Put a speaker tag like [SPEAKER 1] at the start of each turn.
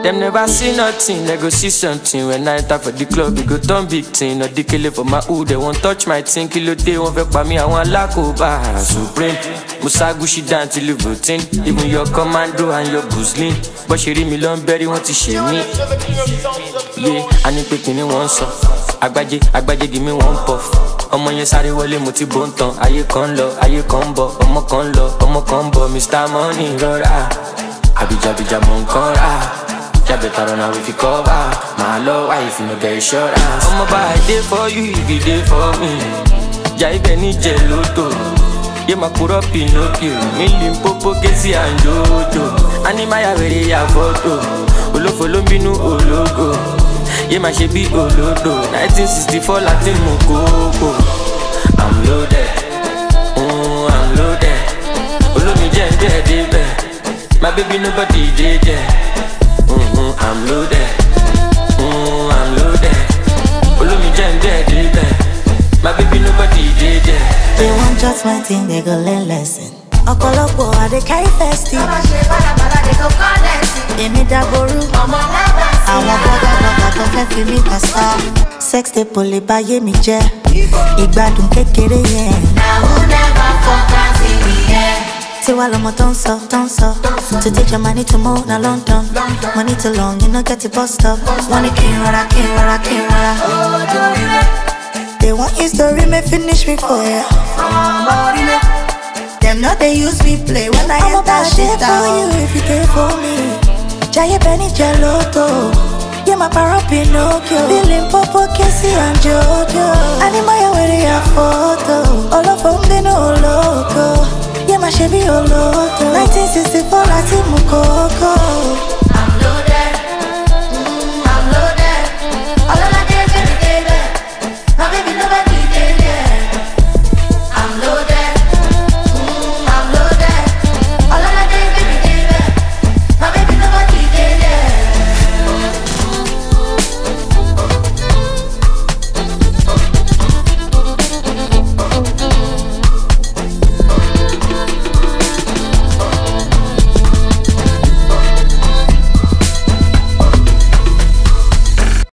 [SPEAKER 1] Them never see nothing, they go see something. When I enter for the club, it go turn big thing. No decay for my hood, they won't touch my thing. Kilo day, won't vex by me, I want Lakoba Supreme. Musagushi down till you voting. Even your commando and your Guzlin. But she read me long berry, want to share me. Yeah, I need picking in one song. Agbaje, give me one puff. Ọmọ yẹn sáré wọlé mo ti bó ń tan. Ayé kan lọ, ayé kan bọ̀. Ọmọ kan lọ, ọmọ kan bọ̀. Mr. Money rọra. Abija mo ń kan ra. Yeah, better run away if you cover. My love, why if you no get insurance? I'm about a day for you, if you day for me. Yeah, if any geloto. Yeah, my put up Pinocchio. Million popo, Kesi and Jojo. Anima very ya photo. Olo follow me no ologo. Yeah, my shebi olodo. 1964 Latin Mokoko. I'm loaded. I'm loaded. Olo mi jẹ́ my baby nobody did there. I'm loaded, I'm loaded. Follow me, Jen, my baby, nobody did that.
[SPEAKER 2] They want judgment thing, they go learn lesson. Okolopo, they carry festive. Emi Daboru, I want brother, don't fẹ́ fi mi pasta. Sex they pull it by me jẹ́. Ìgbádùn kékeré yẹn.
[SPEAKER 3] Now who never focus in the air.
[SPEAKER 2] Tiwa lomo don't so. To take your money to move na London. Money too long, you no get the bus stop. Money can't rara. They want history, may finish me for ya. Them not they use me play when I enter that shit out. For you if you care for me. Jaye Benny Geloto. Yeah, my paro Pinocchio. Billing Popo, Kesi and Jojo. Anima where they photo. All of them they know loco. Yeah, my Chevy Oloto.